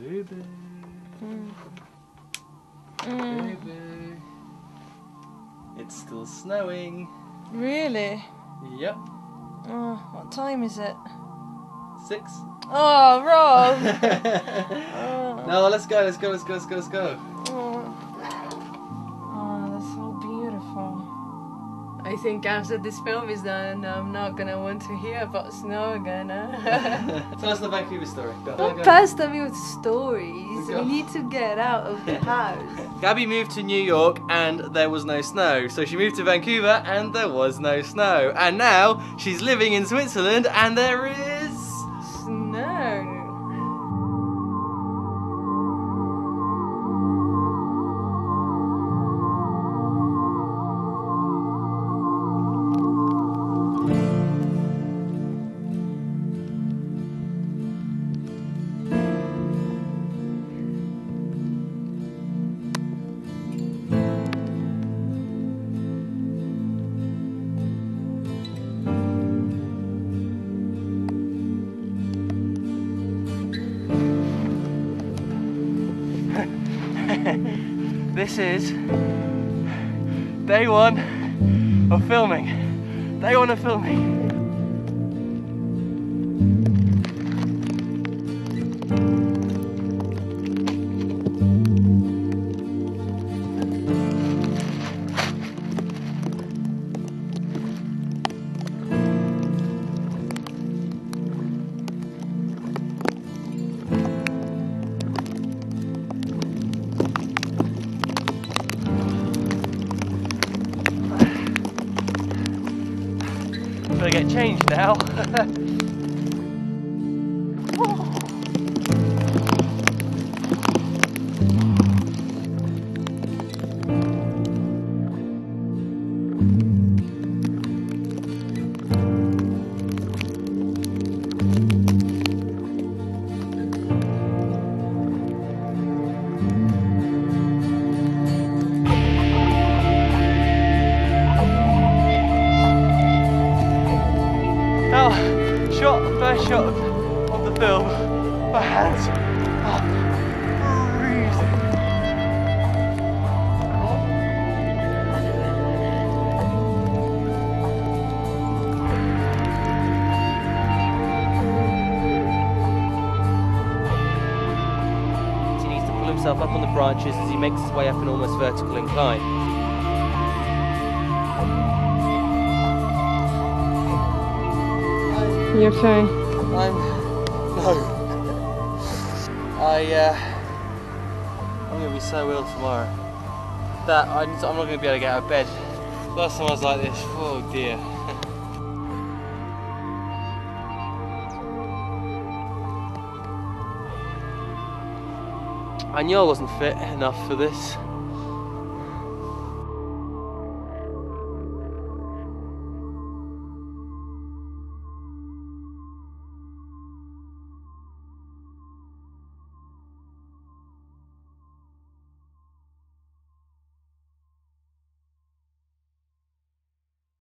Baby. Baby. It's still snowing. Really? Yep. Oh, what time is it? 6. Oh, Rob! No, let's go, let's go, let's go, let's go, let's go. Oh, that's so beautiful. I think after this film is done, I'm not gonna want to hear about snow again. Tell us the Vancouver story. Go. Don't pester me with stories. We need to get out of the house. Gabby moved to New York and there was no snow. So she moved to Vancouver and there was no snow. And now she's living in Switzerland and there is... snow. This is day 1 of filming. Day 1 of filming. Gotta get changed now. First shot of the film, my hands are freezing. He needs to pull himself up on the branches as he makes his way up an almost vertical incline. You okay? I'm gonna be so ill tomorrow that I'm not gonna be able to get out of bed. Last time I was like this, oh dear. I knew I wasn't fit enough for this.